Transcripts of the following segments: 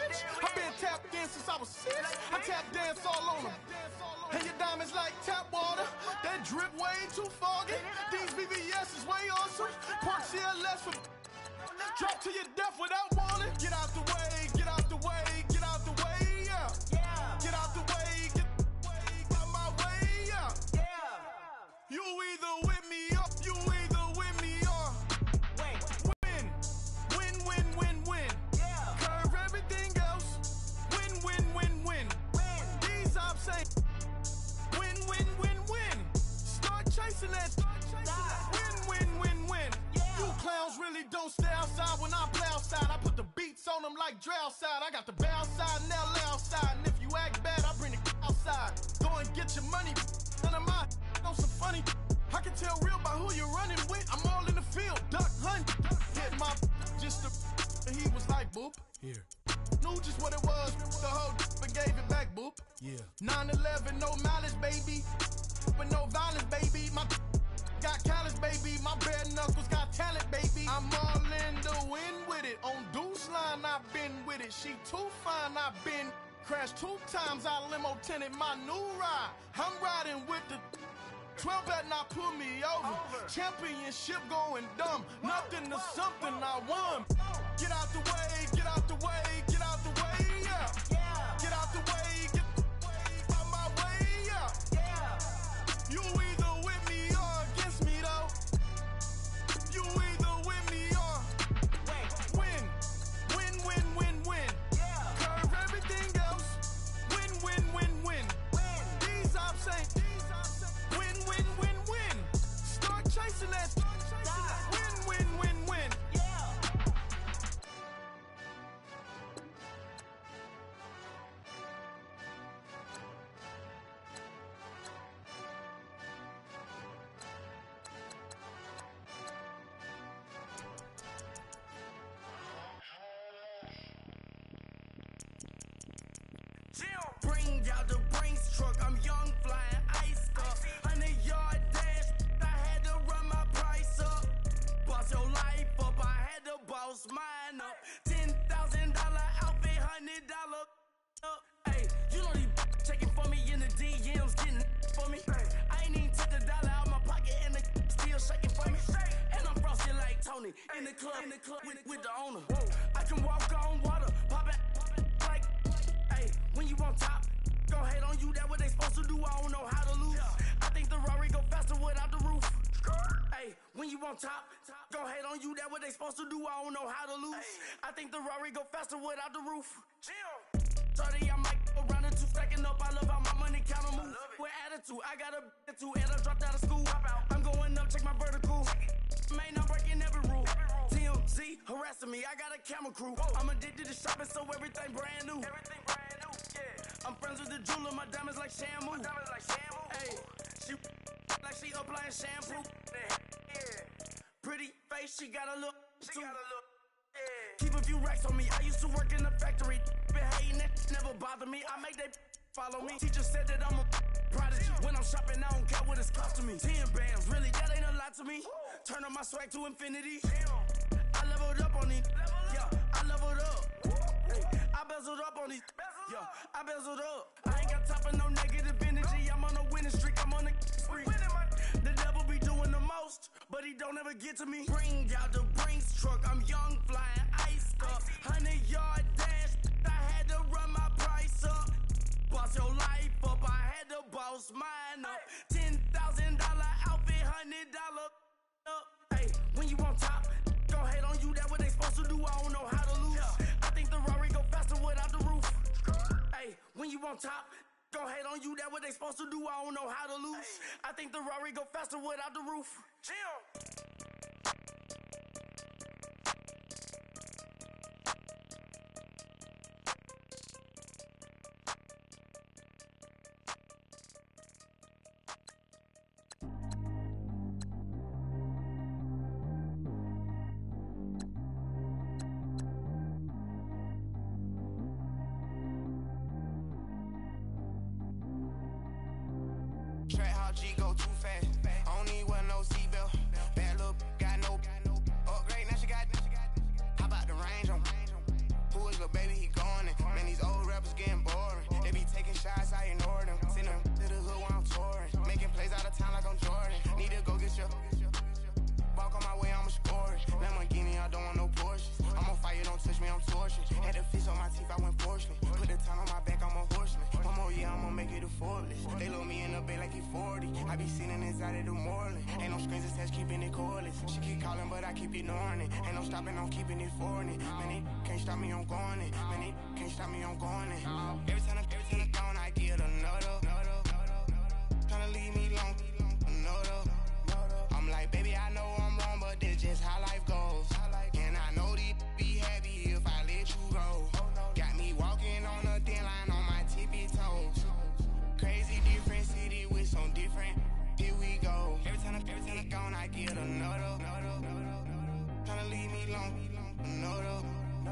bitch. I've been tapped in since I was 6. I tap dance all on them. And your diamonds like tap water. That drip way too foggy. These VVS is way awesome. Park CLS for drop to your death without warning. Get out the way, get out the way, get out the way, yeah. Get out the way, get out my way, yeah. You either with me up, you either with me or win, win, win, win, win. Curve everything else. Win, win, win, win. These ops say win, win, win, win. Start chasing that. Win, win, win, win. You clowns really don't stay outside when I play outside. I put the beats on them like Dre outside. I got the bow side and LA outside. And if you act bad, I bring the outside. Go and get your money. None of my know some funny. I can tell real by who you're running with. I'm all in the field. Duck hunt. Hit my just the and he was like boop. Here. Knew just what it was. The whole but gave it back boop. Yeah. 9/11, no malice, baby. But no violence, baby. My got callous, baby. My bare knuckles got talent, baby. I'm all in the wind with it. On Deuce line, I've been with it. She too fine, I've been crashed 2 times. I limo tinted my new ride. I'm riding with the 12 better not pull me over. Championship going dumb. Nothing to something I won. Get out the way, get out the way, get out the way, yeah. Get out the way, get out my way, yeah. You either with me or against me though. You either with me or win, win, win, win, win. Curve everything else. Win, win, win, win. These ops ain't win, win, win, win. Start chasing that. Win, win, win, win. Bring out the Brinks truck, I'm young, flying ice up. 100-yard dash, I had to run my price up. Boss your life up, I had to boss mine up. $10,000 outfit, $100 up. Hey, you know these checking for me in the DMs, getting for me. I ain't even took $1 out my pocket and the still shaking for me. And I'm frosty like Tony in the club with the owner. I can walk on water, pop it like. When you on top, gon' hate on you, that what they supposed to do, I don't know how to lose. I think the Rari go faster without the roof. Hey, when you on top, gon' hate on you, that what they supposed to do, I don't know how to lose. I think the Rari go faster without the roof. 30, I might go around the 2 stacking up, I love how my money counter move. With attitude, I got a attitude, and I dropped out of school. I'm going up, check my vertical. Man, I'm breaking every rule. TMZ harassing me, I got a camera crew. I'm addicted to shopping, so everything brand new. I'm friends with the jeweler, my diamonds like shampoo. Hey, she like she applying shampoo. Pretty face, she got a look. Keep a few racks on me. I used to work in the factory. Been hating that never bother me. I make that follow me. Teacher said that I'm a prodigy. When I'm shopping, I don't care what it's costing me. 10 bands, really, that ain't a lot to me. Turn on my swag to infinity. I leveled up on these. Yeah, I leveled up. I bezeled up on these. Yeah, I bezeled up. I ain't got time for no negative energy. I'm on a winning streak. I'm on a spree. The devil be doing the most, but he don't ever get to me. Bring out the Brinks truck. I'm young, flying ice up. 100-yard dash. I had to run my price up. Boss your life up. I had to boss mine up. $10,000 outfit, $100 up. Hey, when you on top, gon' hate on you. That what they supposed to do. I don't know how to lose. I think the Rari go faster without the roof. Hey, when you on top, gon' hate on you. That what they supposed to do. I don't know how to lose. I think the Rari go faster without the roof. G go too fast. I don't need one no seatbelt. Bad look, got no upgrade. Now she got. How about the range on? Who is the baby? He going in. shots, I ignore them. Send them to the hood while I'm touring. Making plays out of town like I'm Jordan. Need to go get your walk on my way, I'ma score it. Lamborghini, I don't want no Porsches. I'm on fire, don't touch me, I'm torching. Had the fish on my teeth, I went porcelain. Put the town on my back, I'm a horseman. One more year, I'ma make it a Forbes. They load me in the bay like he 40. I be sitting inside of the Moreland. Ain't no screens attached, keeping it cordless. She keep calling, but I keep ignoring it. Ain't no stopping, I'm keeping it for it. Man, it can't stop me, I'm going it. Man, it can't stop me, I'm going it. Every time I'm gone, I get another. Tryna leave me long, another. I'm like, baby, I know I'm wrong, but this just how life goes. And I know these be happy if I let you go. Got me walking on a thin line on my tippy toes. Crazy different city with some different. Here we go. Every time I'm gone, I get another. Tryna leave me long, another.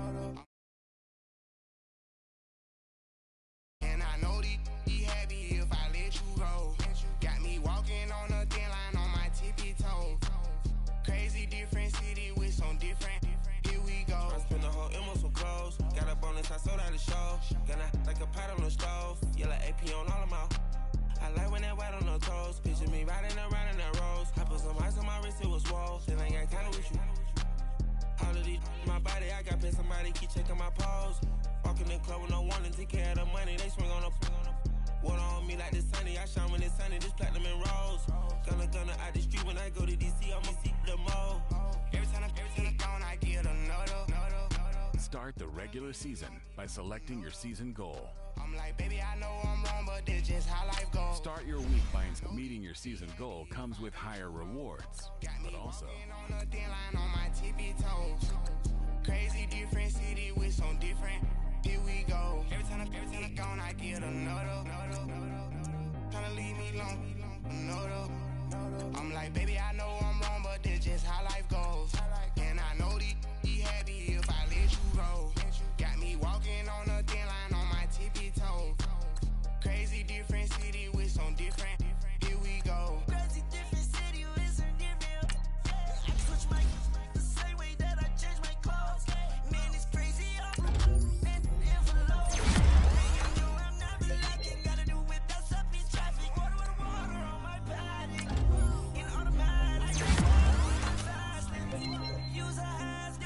And I know these be happy if I let you go. Got me walking on a thin line on my tippy toes. Crazy different city with some different. Here we go. I spent the whole M on some clothes. Got a bonus, I sold out the show. Gonna like a pot on the stove. Yellow AP on all of them. I like when that white on the toes. Picture me riding around in that rose. I put some ice on my wrist, it was swole. Then I got kinda with you. All of these my body, I got paid somebody keep checking my pose. Walking in the club with no warning, take care of the money. They swing on the water on me like the sunny. I shine when it's sunny, this platinum and rose. Gonna out the street when I go to DC, I'ma see the mo. Every time I'm gone, I get another. Start the regular season by selecting your season goal. I'm like, baby, I know I'm wrong, but this just how life goes. Start your week by meeting your season goal comes with higher rewards, but also On a thin line on my tippy toes. Crazy different city with some different. Here we go. Every time I'm gone, I get another. Tryna leave me long, another. I'm like, baby, I know I'm wrong, but this just how life goes. And I know these be happy if I let you go. Got me walking on a thin line on my tippy toes. Crazy different city with some different. Here we go. Crazy different city with some different. I switch my the same way that I change my clothes. Man, it's crazy. And envelope. You know I'm not relaxing. Gotta do it. That's up in traffic. Water on my body. In automatic. Fast. Use a hands.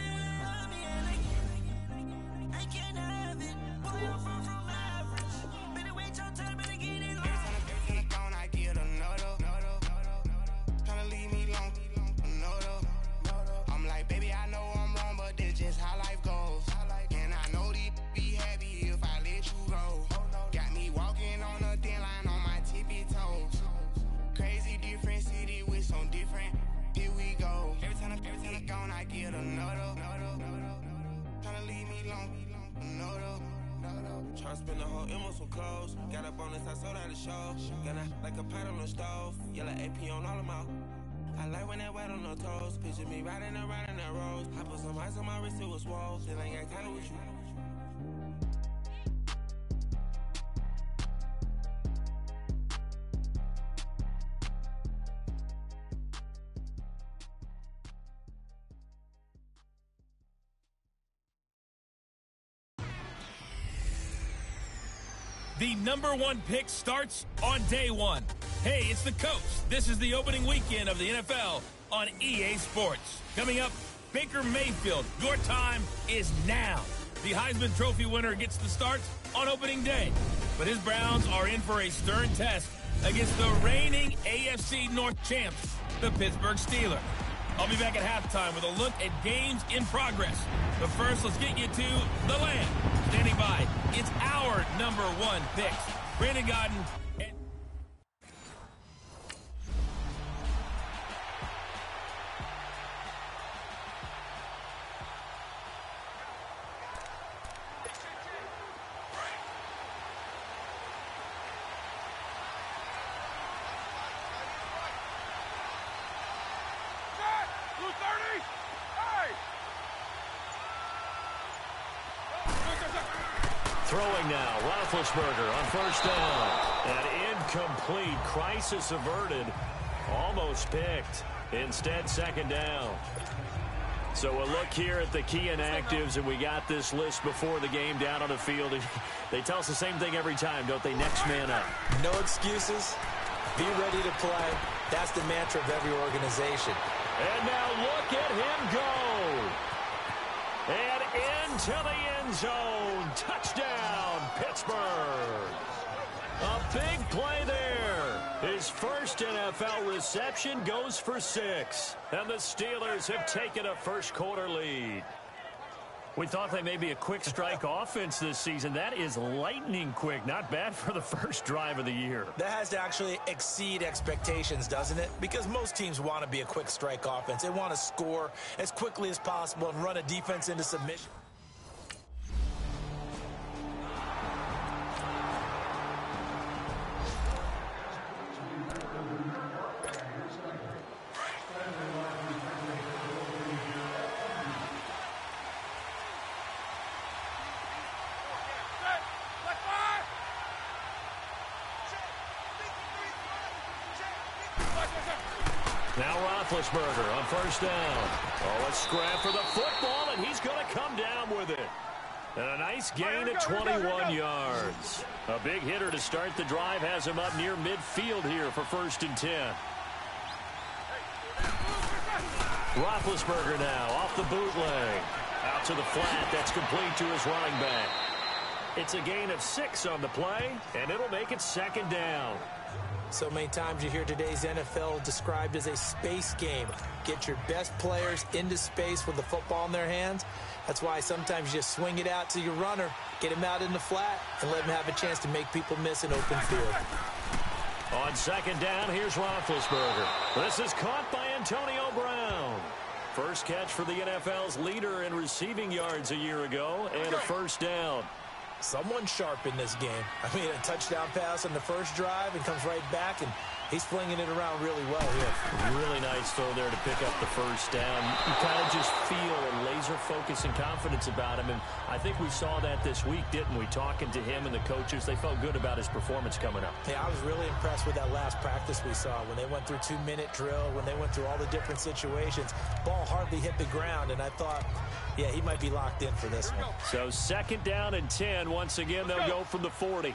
I can't have it. Boy, I'm from average. Better wait your turn. Better get it. Every time I'm gone, I get another. Tryna leave me long, another. I'm like, baby, I know I'm wrong, but this just how life goes. And I know these be happy if I let you go. Got me walking on a thin line on my tippy toes. Crazy different city with some different. Here we go. Every time I'm gone, I get another. Tryna leave me long, another. Tryna spend the whole M on some clothes. Got a bonus, I sold out the show. Gonna like a pot on the stove. Yellow AP on all of them. I like when that white on the toes. Picture me riding around in that rose. I put some ice on my wrist, it was swole. Then I got kinda with you. The #1 pick starts on day one. Hey, it's the Coast. This is the opening weekend of the NFL on EA Sports. Coming up, Baker Mayfield. Your time is now. The Heisman Trophy winner gets the start on opening day. But his Browns are in for a stern test against the reigning AFC North champs, the Pittsburgh Steelers. I'll be back at halftime with a look at games in progress. But first, let's get you to the land. Standing by, it's our #1 pick. Brandon Godden. Throwing now, Roethlisberger on first down. An incomplete, crisis averted, almost picked. Instead, second down. So a look here at the key inactives, and we got this list before the game down on the field. They tell us the same thing every time, don't they? Next man up. No excuses. Be ready to play. That's the mantra of every organization. And now look at him go. And into the end zone. Touchdown, Pittsburgh. A big play there. His first NFL reception goes for 6. And the Steelers have taken a first-quarter lead. We thought they may be a quick strike offense this season. That is lightning quick. Not bad for the first drive of the year. That has to actually exceed expectations, doesn't it? Because most teams want to be a quick strike offense. They want to score as quickly as possible and run a defense into submission. Now Roethlisberger on first down. Oh, a scrap for the football, and he's going to come down with it. And a nice gain at 21 yards. A big hitter to start the drive has him up near midfield here for 1st and 10. Roethlisberger now off the bootleg. Out to the flat. That's complete to his running back. It's a gain of 6 on the play, and it'll make it 2nd down. So many times you hear today's NFL described as a space game. Get your best players into space with the football in their hands. That's why sometimes you just swing it out to your runner, get him out in the flat, and let him have a chance to make people miss an open field. On 2nd down, here's Roethlisberger. This is caught by Antonio Brown. First catch for the NFL's leader in receiving yards a year ago, and a 1st down. Someone sharp in this game. I mean, a touchdown pass on the first drive and comes right back, and he's flinging it around really well here. Really nice throw there to pick up the 1st down. You kind of just feel a laser focus and confidence about him, and I think we saw that this week, didn't we? Talking to him and the coaches, they felt good about his performance coming up. Yeah, I was really impressed with that last practice we saw when they went through 2-minute drill, when they went through all the different situations. Ball hardly hit the ground, and I thought, yeah, he might be locked in for this one. So 2nd down and 10. Once again, they'll go from the 40.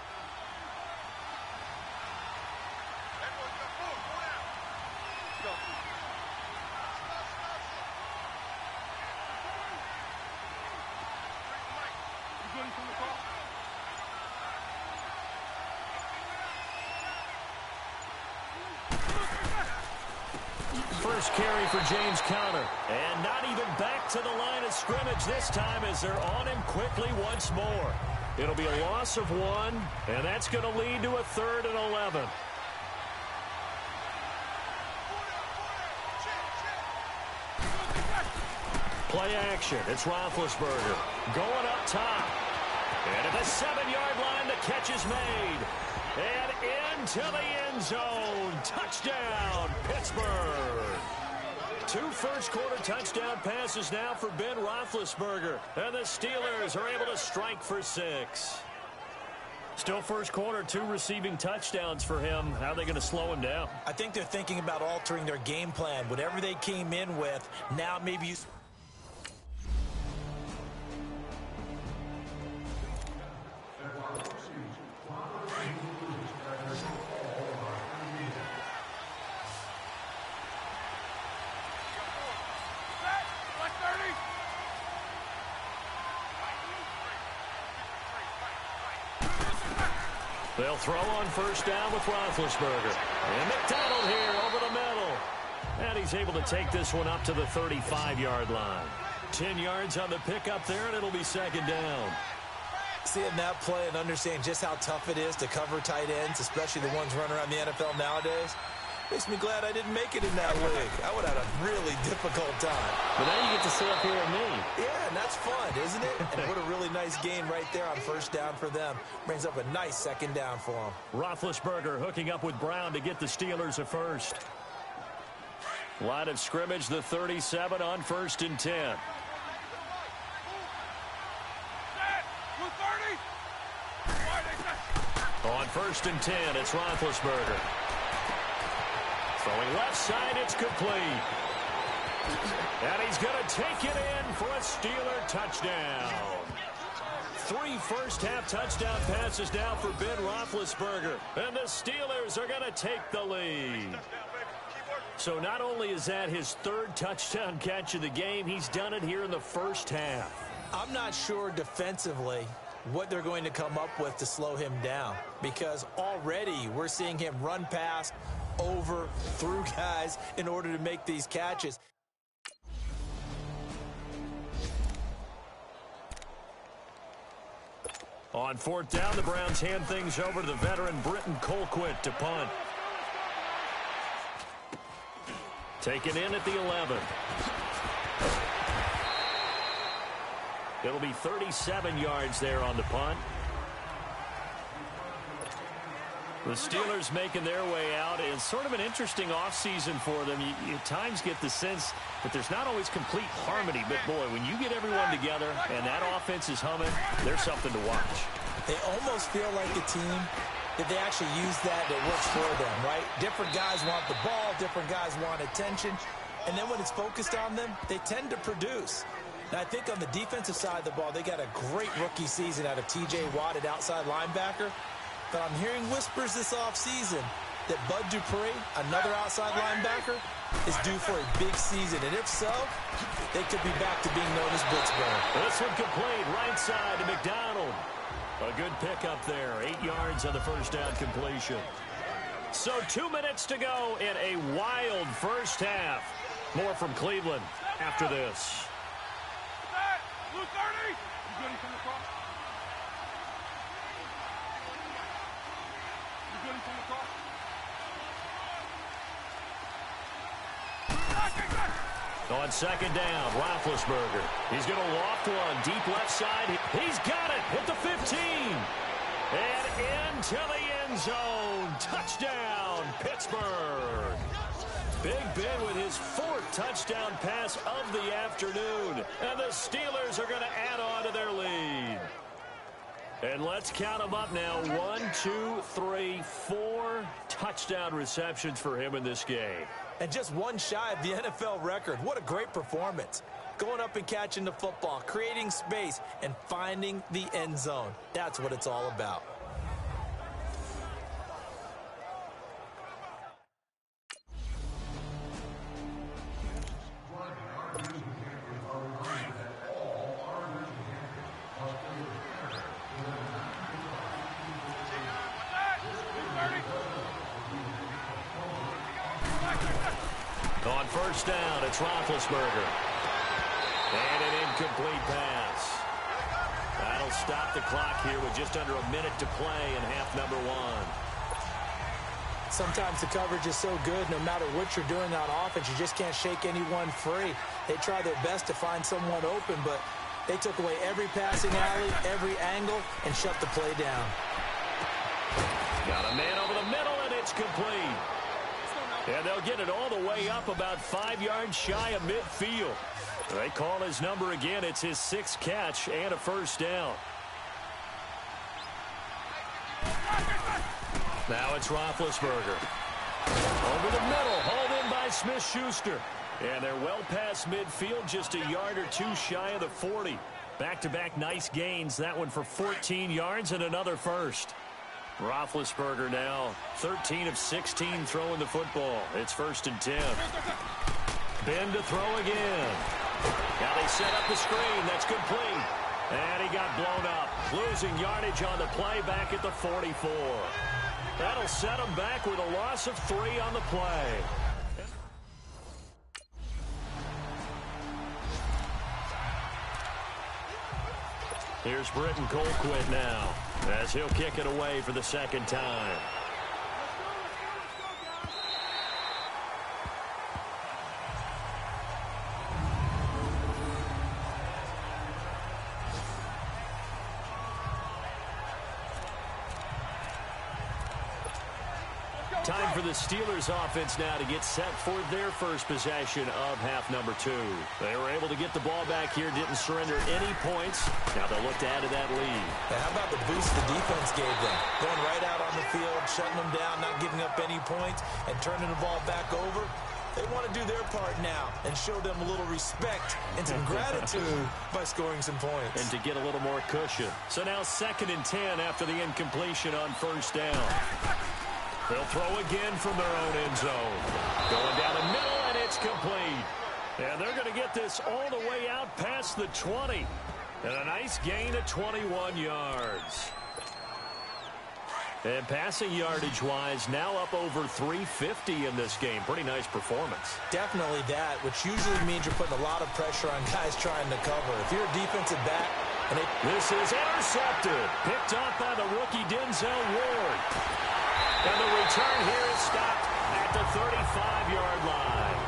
First carry for James Conner. And not even back to the line of scrimmage this time as they're on him quickly once more. It'll be a loss of 1, and that's going to lead to a 3rd and 11. Play action. It's Roethlisberger going up top. And at the 7-yard line, the catch is made. And into the end zone. Touchdown, Pittsburgh. 2 first-quarter touchdown passes now for Ben Roethlisberger. And the Steelers are able to strike for 6. Still first quarter, 2 receiving touchdowns for him. How are they going to slow him down? I think they're thinking about altering their game plan. Whatever they came in with, now maybe you... They'll throw on first down with Roethlisberger. And McDonald here over the middle. And he's able to take this one up to the 35-yard line. 10 yards on the pickup there, and it'll be 2nd down. Seeing that play and understanding just how tough it is to cover tight ends, especially the ones running around the NFL nowadays, makes me glad I didn't make it in that league. I would have had a really difficult time. But now you get to sit up here with me. Yeah, and that's fun, isn't it? And what a really nice gain right there on first down for them. Brings up a nice 2nd down for them. Roethlisberger hooking up with Brown to get the Steelers a first. Line of scrimmage, the 37 on 1st and 10. On 1st and 10, it's Roethlisberger. Throwing left side, it's complete. And he's going to take it in for a Steeler touchdown. 3 first-half touchdown passes now for Ben Roethlisberger. And the Steelers are going to take the lead. So not only is that his 3rd touchdown catch of the game, he's done it here in the first half. I'm not sure defensively what they're going to come up with to slow him down, because already we're seeing him run past, over, through guys in order to make these catches. On 4th down, the Browns hand things over to the veteran Britton Colquitt to punt. Taken in at the 11. It'll be 37 yards there on the punt. The Steelers making their way out. It's sort of an interesting offseason for them. You at times get the sense that there's not always complete harmony. But, boy, when you get everyone together and that offense is humming, there's something to watch. They almost feel like a team that they actually use that works for them, right? Different guys want the ball. Different guys want attention. And then when it's focused on them, they tend to produce. Now, I think on the defensive side of the ball, they got a great rookie season out of T.J. Watt at outside linebacker. But I'm hearing whispers this offseason that Bud Dupree, another outside linebacker, is due for a big season. And if so, they could be back to being known as Pittsburgh. This one complete right side to McDonald. A good pickup there. 8 yards on the first down completion. So 2 minutes to go in a wild first half. More from Cleveland after this. On 2nd down, Roethlisberger. He's going to loft one deep left side. He's got it at the 15. And into the end zone. Touchdown, Pittsburgh. Big Ben with his 4th touchdown pass of the afternoon. And the Steelers are going to add on to their lead. And let's count them up now. 1, 2, 3, 4 touchdown receptions for him in this game. And just one shy of the NFL record. What a great performance. Going up and catching the football, creating space, and finding the end zone. That's what it's all about. On 1st down, it's Roethlisberger. And an incomplete pass. That'll stop the clock here with just under a minute to play in half number 1. Sometimes the coverage is so good, no matter what you're doing on offense, you just can't shake anyone free. They try their best to find someone open, but they took away every passing alley, every angle, and shut the play down. Got a man over the middle, and it's complete. And they'll get it all the way up about 5 yards shy of midfield. They call his number again. It's his 6th catch and a first down. Now it's Roethlisberger. Over the middle, hauled in by Smith-Schuster. And they're well past midfield, just a yard or 2 shy of the 40. Back-to-back nice gains. That one for 14 yards and another first. Roethlisberger now 13 of 16 throwing the football. It's 1st and 10. Ben to throw again. Now they set up the screen. That's complete. And he got blown up. Losing yardage on the play back at the 44. That'll set him back with a loss of 3 on the play. Here's Britton Colquitt now, as he'll kick it away for the 2nd time. Time for the Steelers offense now to get set for their first possession of half number 2. They were able to get the ball back here, didn't surrender any points. Now they'll look to add to that lead. And how about the boost the defense gave them? Going right out on the field, shutting them down, not giving up any points, and turning the ball back over. They want to do their part now and show them a little respect and some gratitude by scoring some points. And to get a little more cushion. So now 2nd and 10 after the incompletion on 1st down. They'll throw again from their own end zone. Going down the middle, and it's complete. And they're going to get this all the way out past the 20. And a nice gain of 21 yards. And passing yardage-wise, now up over 350 in this game. Pretty nice performance. Definitely that, which usually means you're putting a lot of pressure on guys trying to cover. If you're a defensive back, and this is intercepted. Picked off by the rookie Denzel Ward. And the return here is stopped at the 35-yard line.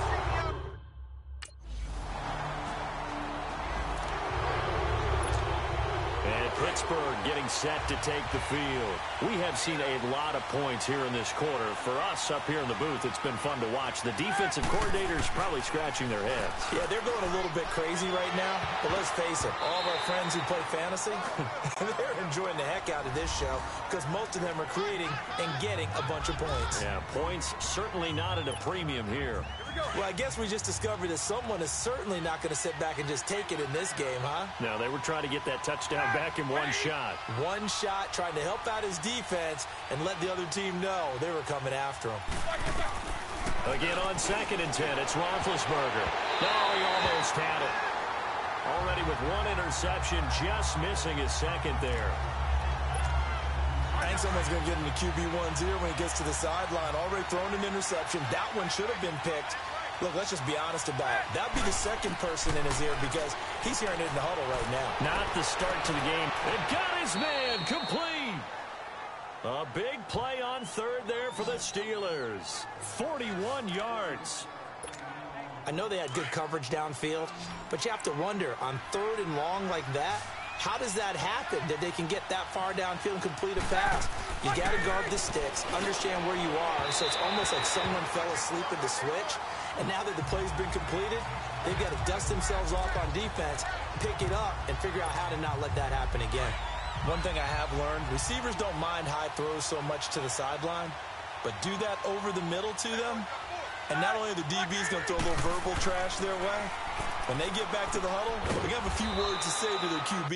And Pittsburgh getting set to take the field. We have seen a lot of points here in this quarter. For us up here in the booth, it's been fun to watch. The defensive coordinators probably scratching their heads. Yeah, they're going a little bit crazy right now. But let's face it, all of our friends who play fantasy, they're enjoying the heck out of this show because most of them are creating and getting a bunch of points. Yeah, points certainly not at a premium here. Well, I guess we just discovered that someone is certainly not going to sit back and just take it in this game, huh? No, they were trying to get that touchdown back in one shot. One shot, trying to help out his defense and let the other team know they were coming after him. Again on 2nd and 10, it's Roethlisberger. Oh, he almost had it. Already with one interception, just missing his 2nd there. I think someone's going to get into QB1's ear when he gets to the sideline. Already thrown an interception. That one should have been picked. Look, let's just be honest about it. That would be the 2nd person in his ear because he's hearing it in the huddle right now. Not the start to the game. And got his man complete. A big play on 3rd there for the Steelers. 41 yards. I know they had good coverage downfield, but you have to wonder, on 3rd and long like that, how does that happen that they can get that far downfield and complete a pass? You got to guard the sticks, understand where you are, so it's almost like someone fell asleep at the switch, and now that the play's been completed, they've got to dust themselves off on defense, pick it up, and figure out how to not let that happen again. One thing I have learned, receivers don't mind high throws so much to the sideline, but do that over the middle to them, and not only are the DBs going to throw a little verbal trash their way, when they get back to the huddle, they have a few words to say to their QB.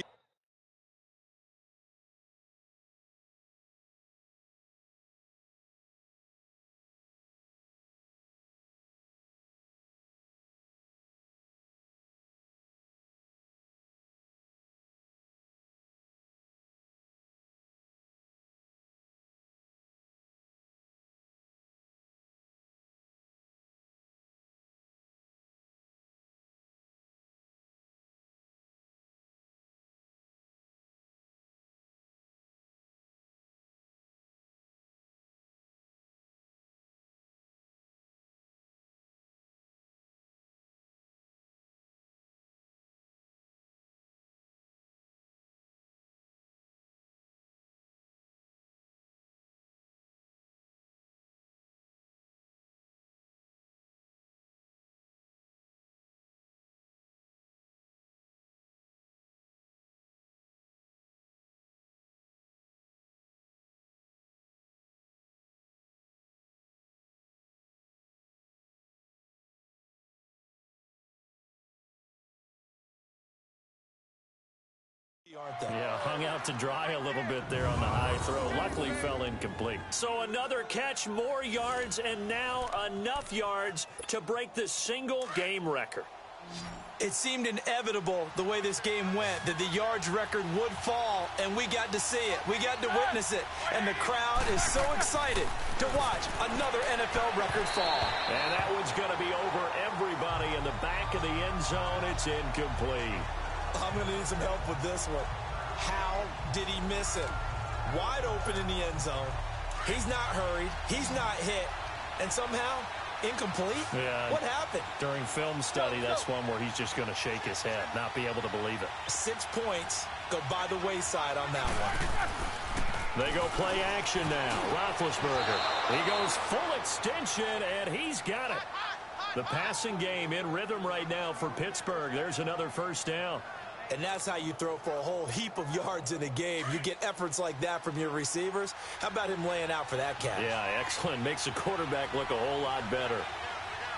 Aren't they? Yeah, hung out to dry a little bit there on the high throw. Luckily fell incomplete. So another catch, more yards, and now enough yards to break the single game record. It seemed inevitable the way this game went that the yards record would fall, and we got to see it. We got to witness it, and the crowd is so excited to watch another NFL record fall. And that one's going to be over everybody in the back of the end zone. It's incomplete. I'm going to need some help with this one. How did he miss it? Wide open in the end zone. He's not hurried. He's not hit. And somehow, incomplete? Yeah. What happened? During film study, that's one where he's just going to shake his head, not be able to believe it. 6 points go by the wayside on that one. They go play action now. Roethlisberger. He goes full extension, and he's got it. The passing game in rhythm right now for Pittsburgh. There's another first down. And that's how you throw for a whole heap of yards in a game. You get efforts like that from your receivers. How about him laying out for that catch? Yeah, excellent. Makes the quarterback look a whole lot better.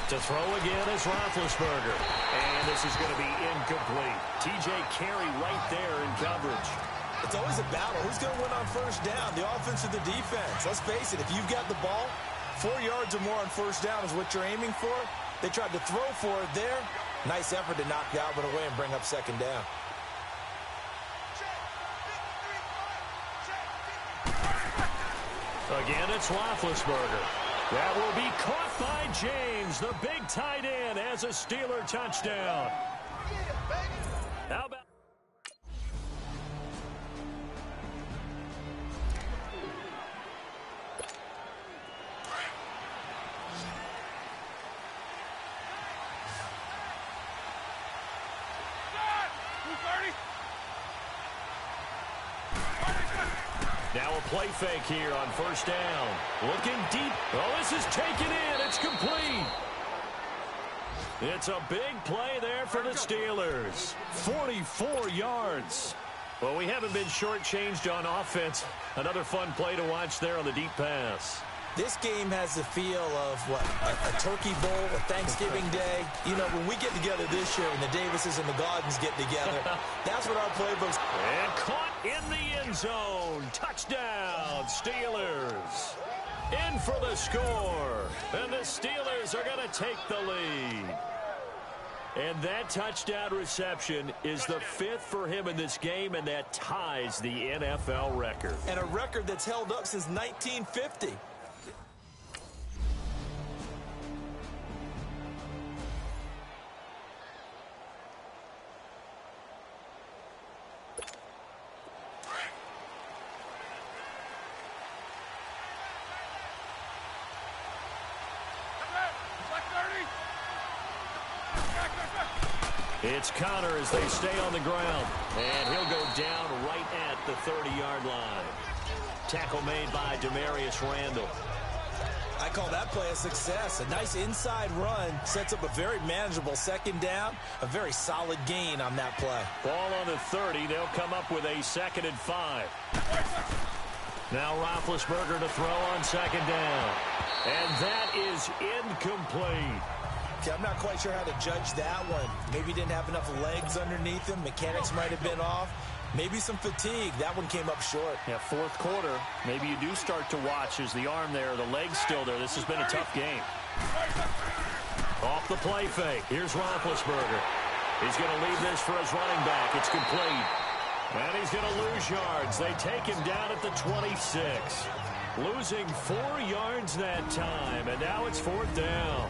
To throw again is Roethlisberger. And this is going to be incomplete. T.J. Carey right there in coverage. It's always a battle. Who's going to win on first down, the offense or the defense? Let's face it, if you've got the ball, 4 yards or more on first down is what you're aiming for. They tried to throw for it there. Nice effort to knock Dalton away and bring up second down. Again, it's Roethlisberger. That will be caught by James, the big tight end, as a Steeler touchdown. How about... Now a play fake here on first down. Looking deep. Oh, this is taken in. It's complete. It's a big play there for the Steelers. 44 yards. Well, we haven't been shortchanged on offense. Another fun play to watch there on the deep pass. This game has the feel of, what, a turkey bowl, a Thanksgiving day. You know, when we get together this year and the Davises and the Gardens get together, that's what our playbooks... And caught in the end zone. Touchdown, Steelers. In for the score. And the Steelers are going to take the lead. And that touchdown reception is the 5th for him in this game, and that ties the NFL record. And a record that's held up since 1950. It's Connor as they stay on the ground. And he'll go down right at the 30-yard line. Tackle made by Demarius Randall. I call that play a success. A nice inside run sets up a very manageable second down. A very solid gain on that play. Ball on the 30. They'll come up with a 2nd and 5. Now Roethlisberger to throw on second down. And that is incomplete. Okay, I'm not quite sure how to judge that one. Maybe he didn't have enough legs underneath him. Mechanics might have been off. Maybe some fatigue. That one came up short. Yeah, fourth quarter. Maybe you do start to watch as the arm there, the leg's still there. This has been a tough game. Off the play fake. Here's Roethlisberger. He's going to leave this for his running back. It's complete. And he's going to lose yards. They take him down at the 26. Losing 4 yards that time. And now it's 4th down.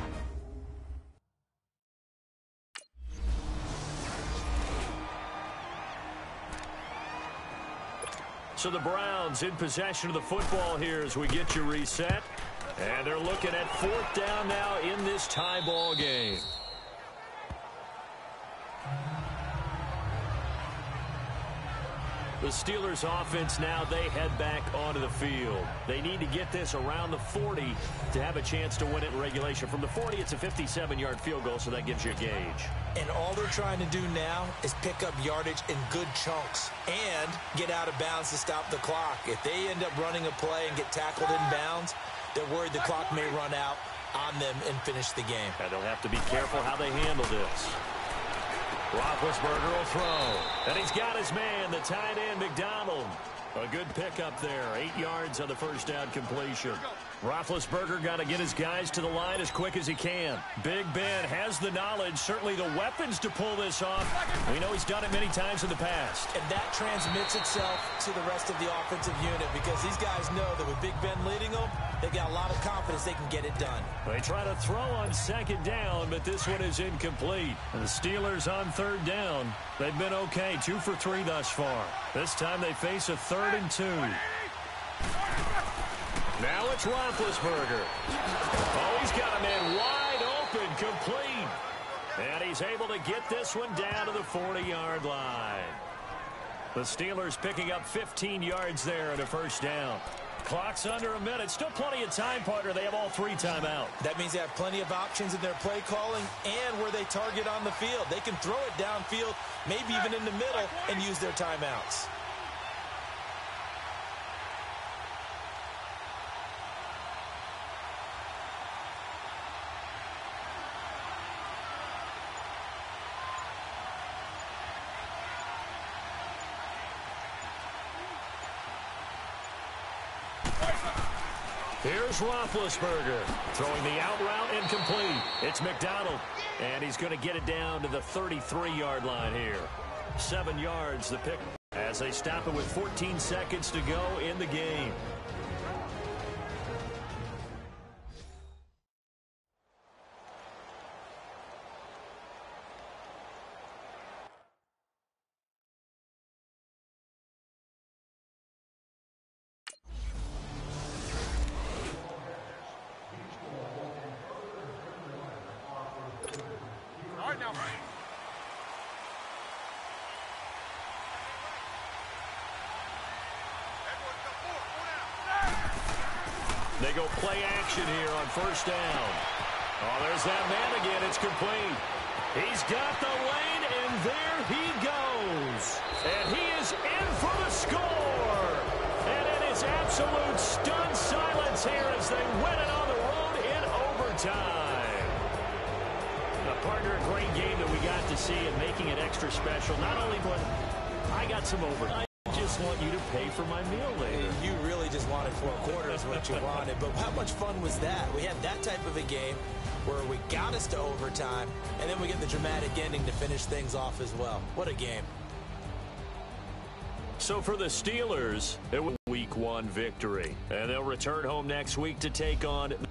So the Browns in possession of the football here as we get you reset. And they're looking at 4th down now in this tie ball game. The Steelers offense now, they head back onto the field. They need to get this around the 40 to have a chance to win it in regulation. From the 40, it's a 57-yard field goal, so that gives you a gauge. And all they're trying to do now is pick up yardage in good chunks and get out of bounds to stop the clock. If they end up running a play and get tackled in bounds, they're worried the clock may run out on them and finish the game. And they'll have to be careful how they handle this. Roethlisberger will throw. And he's got his man, the tight end, McDonald. A good pickup there. 8 yards on the first down completion. Roethlisberger got to get his guys to the line as quick as he can. Big Ben has the knowledge, certainly the weapons to pull this off. We know he's done it many times in the past. And that transmits itself to the rest of the offensive unit because these guys know that with Big Ben leading them, they've got a lot of confidence they can get it done. They try to throw on second down, but this one is incomplete. And the Steelers on 3rd down. They've been okay, 2 for 3 thus far. This time they face a 3rd and 2. Now it's Roethlisberger. Oh, he's got a man wide open, complete. And he's able to get this one down to the 40-yard line. The Steelers picking up 15 yards there at a first down. Clock's under a minute. Still plenty of time, partner. They have all 3 timeouts. That means they have plenty of options in their play calling and where they target on the field. They can throw it downfield, maybe even in the middle, and use their timeouts. Here's Roethlisberger throwing the out route incomplete. It's McDonald, and he's going to get it down to the 33-yard line here. 7 yards, the pick, as they stop it with 14 seconds to go in the game. They go play action here on first down. Oh, there's that man again. It's complete. He's got the lane, and there he goes. And he is in for the score. And it is absolute stunned silence here as they win it on the road in overtime. Now, partner, a great game that we got to see and making it extra special. Not only but I got some overtime. I just want you to pay for my meal later. You really just wanted 4 quarters what you wanted, but how much fun was that? We had that type of a game where we got us to overtime, and then we get the dramatic ending to finish things off as well. What a game. So for the Steelers, it was a Week 1 victory, and they'll return home next week to take on